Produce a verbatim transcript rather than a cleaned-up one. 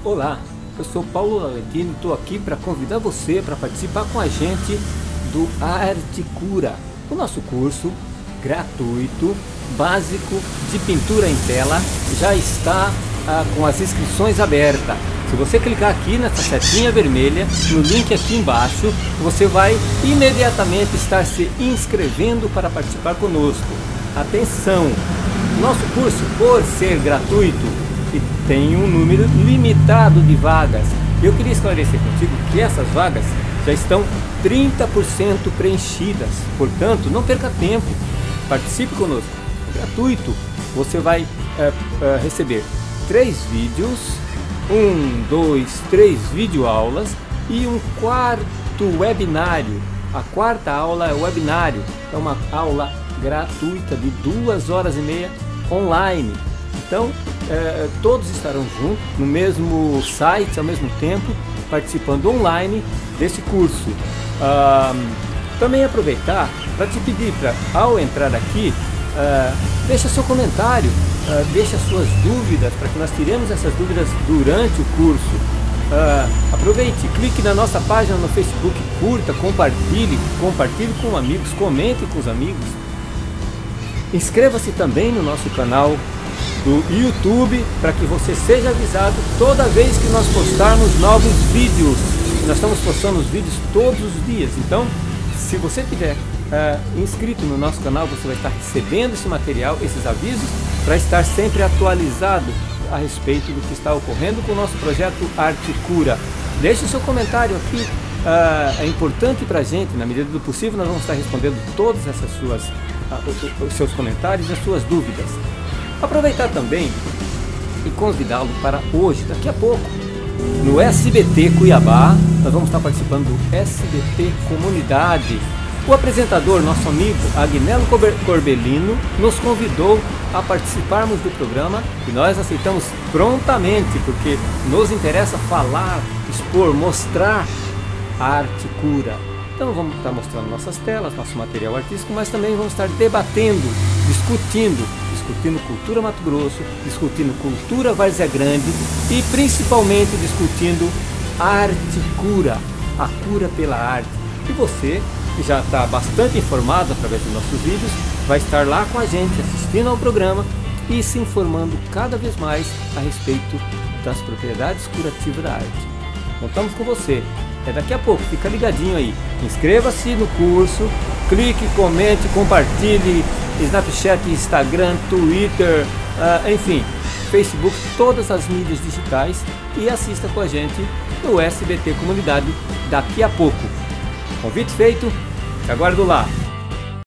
Olá, eu sou Paulo Valentino e estou aqui para convidar você para participar com a gente do Arte Cura, o nosso curso gratuito, básico de pintura em tela. Já está ah, com as inscrições abertas. Se você clicar aqui nessa setinha vermelha, no link aqui embaixo, você vai imediatamente estar se inscrevendo para participar conosco. Atenção! Nosso curso, por ser gratuito, tem um número limitado de vagas. Eu queria esclarecer contigo que essas vagas já estão trinta por cento preenchidas. Portanto, não perca tempo. Participe conosco. É gratuito. Você vai é, é, receber três vídeos, um, dois, três videoaulas e um quarto webinário. A quarta aula é o webinário. É uma aula gratuita de duas horas e meia online. Então, é, todos estarão juntos no mesmo site ao mesmo tempo, participando online desse curso. Ah, também aproveitar para te pedir para, ao entrar aqui, ah, deixa seu comentário, ah, deixa suas dúvidas, para que nós tiremos essas dúvidas durante o curso. Ah, aproveite, clique na nossa página no Facebook, curta, compartilhe, compartilhe com amigos, comente com os amigos. Inscreva-se também no nosso canal do YouTube para que você seja avisado toda vez que nós postarmos novos vídeos. Nós estamos postando os vídeos todos os dias, então se você tiver é, inscrito no nosso canal, você vai estar recebendo esse material, esses avisos, para estar sempre atualizado a respeito do que está ocorrendo com o nosso projeto Arte Cura. Deixe o seu comentário aqui, é, é importante para a gente. Na medida do possível nós vamos estar respondendo todas essas suas, os seus comentários e as suas dúvidas. Aproveitar também e convidá-lo para hoje, daqui a pouco, no S B T Cuiabá. Nós vamos estar participando do S B T Comunidade. O apresentador, nosso amigo Agnello Corbellino, nos convidou a participarmos do programa e nós aceitamos prontamente, porque nos interessa falar, expor, mostrar a arte cura. Então vamos estar mostrando nossas telas, nosso material artístico, mas também vamos estar debatendo, discutindo, discutindo cultura Mato Grosso, discutindo cultura Várzea Grande e principalmente discutindo arte cura, a cura pela arte. E você, que já está bastante informado através dos nossos vídeos, vai estar lá com a gente assistindo ao programa e se informando cada vez mais a respeito das propriedades curativas da arte. Contamos com você. É daqui a pouco, fica ligadinho aí. Inscreva-se no curso, clique, comente, compartilhe, Snapchat, Instagram, Twitter, uh, enfim, Facebook, todas as mídias digitais e assista com a gente no S B T Comunidade daqui a pouco. Convite feito, te aguardo lá.